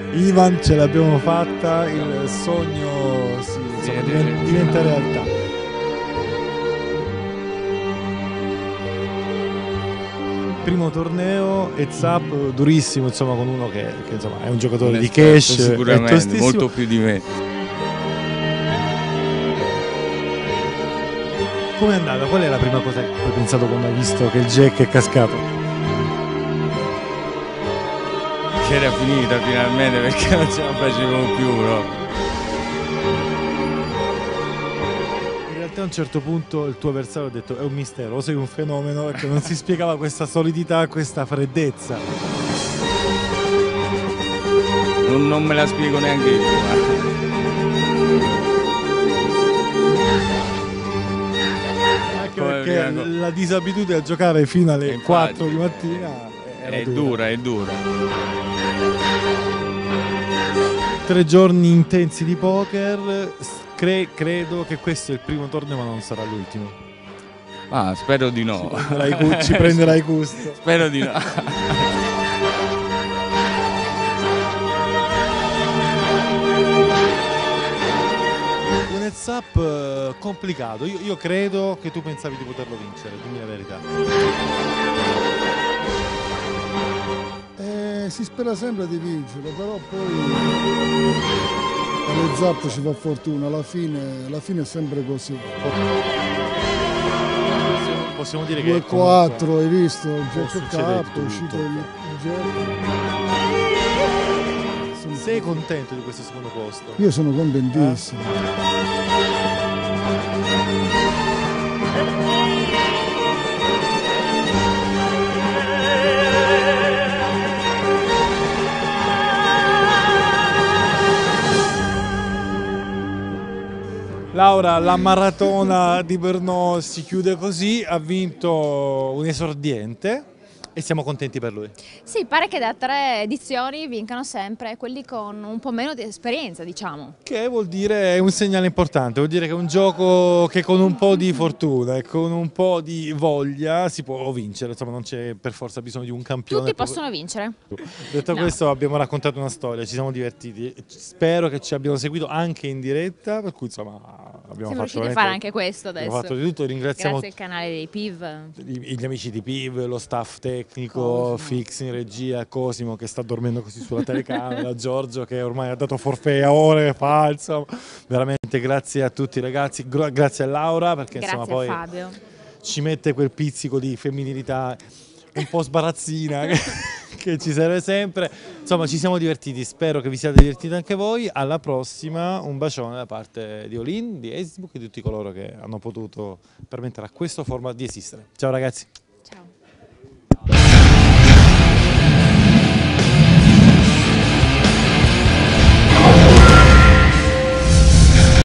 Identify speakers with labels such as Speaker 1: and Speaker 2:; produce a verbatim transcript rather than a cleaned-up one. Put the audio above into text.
Speaker 1: Ivan, ce l'abbiamo fatta, il sogno sì, insomma, diventa, diventa realtà. Primo torneo, heads up, durissimo, insomma, con uno che, che insomma, è un giocatore un di cash,
Speaker 2: sicuramente, molto più di me.
Speaker 1: Come è andata? Qual è la prima cosa che hai pensato quando hai visto che il jack è cascato?
Speaker 2: Che era finita finalmente, perché non ce la facevo più proprio.
Speaker 1: In realtà a un certo punto il tuo avversario ha detto è un mistero, o sei un fenomeno, perché non si spiegava questa solidità, questa freddezza.
Speaker 2: Non, non me la spiego neanche io.
Speaker 1: Anche perché la disabitudine a giocare fino alle
Speaker 2: infatti,
Speaker 1: quattro di mattina era
Speaker 2: è
Speaker 1: dura.
Speaker 2: dura, è dura.
Speaker 1: Tre giorni intensi di poker, cre credo che questo è il primo torneo ma non sarà l'ultimo.
Speaker 2: Ah, spero di no.
Speaker 1: Ci prenderai, ci prenderai gusto.
Speaker 2: Spero di no.
Speaker 1: Un heads up complicato, io, io credo che tu pensavi di poterlo vincere, dimmi la verità.
Speaker 3: Si spera sempre di vincere, però poi alle zappe ci fa fortuna, alla fine, alla fine è sempre così.
Speaker 1: Possiamo dire che
Speaker 3: due quattro, hai visto? Il jack capo, è uscito il jack.
Speaker 1: Sei contento di questo secondo posto?
Speaker 3: Io sono contentissimo.
Speaker 1: Laura, la maratona di Brno si chiude così, ha vinto un esordiente e siamo contenti per lui.
Speaker 4: Sì, pare che da tre edizioni vincano sempre quelli con un po' meno di esperienza, diciamo.
Speaker 1: Che vuol dire, è un segnale importante, vuol dire che è un gioco che con un po' di fortuna e con un po' di voglia si può vincere, insomma non c'è per forza bisogno di un campione.
Speaker 4: Tutti possono vincere.
Speaker 1: Detto
Speaker 4: no.
Speaker 1: questo abbiamo raccontato una storia, ci siamo divertiti, spero che ci abbiano seguito anche in diretta, per cui insomma abbiamo
Speaker 4: Siamo
Speaker 1: fatto
Speaker 4: riusciti a fare anche questo adesso.
Speaker 1: Abbiamo fatto di tutto, ringraziamo
Speaker 4: grazie al canale dei P I V.
Speaker 1: Gli amici di P I V, lo staff tecnico, Fix in regia, Cosimo che sta dormendo così sulla telecamera, Giorgio che ormai ha dato forfè a ore fa, insomma, veramente grazie a tutti ragazzi, grazie a Laura perché
Speaker 4: grazie
Speaker 1: insomma poi
Speaker 4: Fabio.
Speaker 1: Ci mette quel pizzico di femminilità un po' sbarazzina che, che ci serve sempre, insomma ci siamo divertiti, spero che vi siate divertiti anche voi, alla prossima, un bacione da parte di Olin, di Facebook e di tutti coloro che hanno potuto permettere a questo format di esistere. Ciao ragazzi!